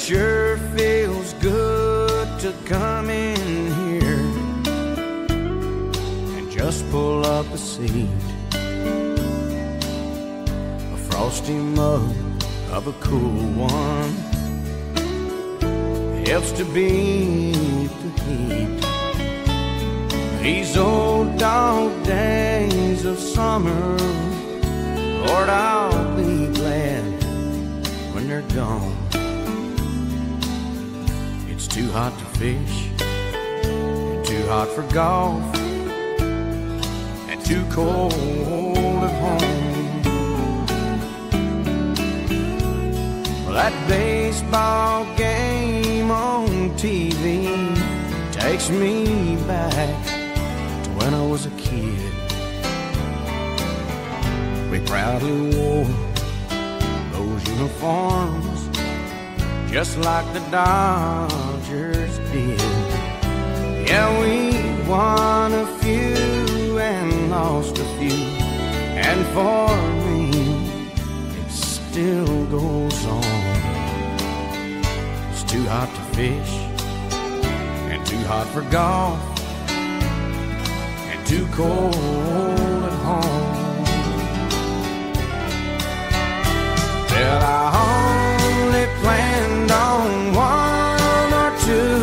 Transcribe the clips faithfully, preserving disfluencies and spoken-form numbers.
sure feels good to come in here and just pull up a seat. A frosty mug of a cool one helps to beat the heat. These old dog days of summer, Lord, I'll be glad when they're gone. It's too hot to fish, and too hot for golf, and too cold at home. Well, that baseball game on T V takes me back to when I was a kid. We proudly wore those uniforms just like the Dodgers did. Yeah, we won a few and lost a few, and for me it still goes on. It's too hot to fish, and too hot for golf, and too cold at home. Well, I only planned on one or two.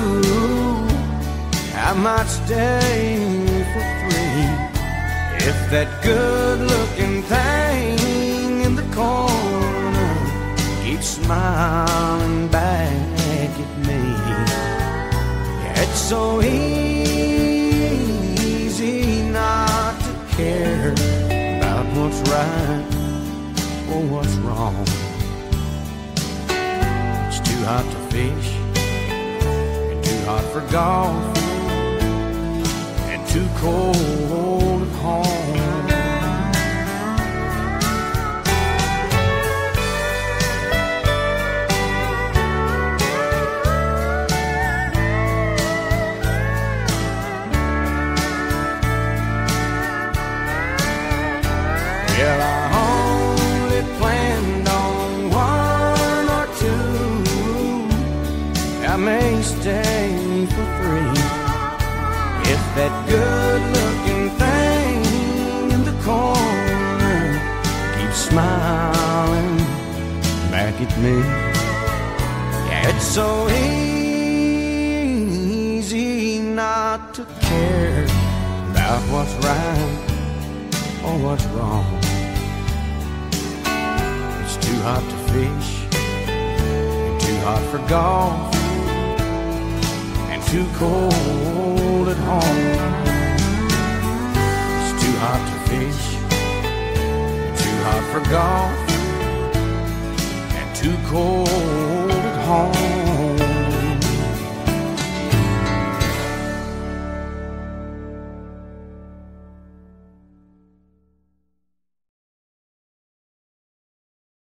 I might stay for three if that good-looking thing in the corner keeps smiling back at me. Yeah, it's so easy not to care about what's right or what's wrong. It's too hot to fish, and too hot for golf, and too cold at home. Well, I only planned on one or two. I may stay for three if that good-looking thing in the corner keeps smiling back at me. Yeah, it's so easy not to care about what's right or what's wrong. It's too hot to fish, and too hot for golf, and too cold at home. It's too hot to fish, and too hot for golf, and too cold at home.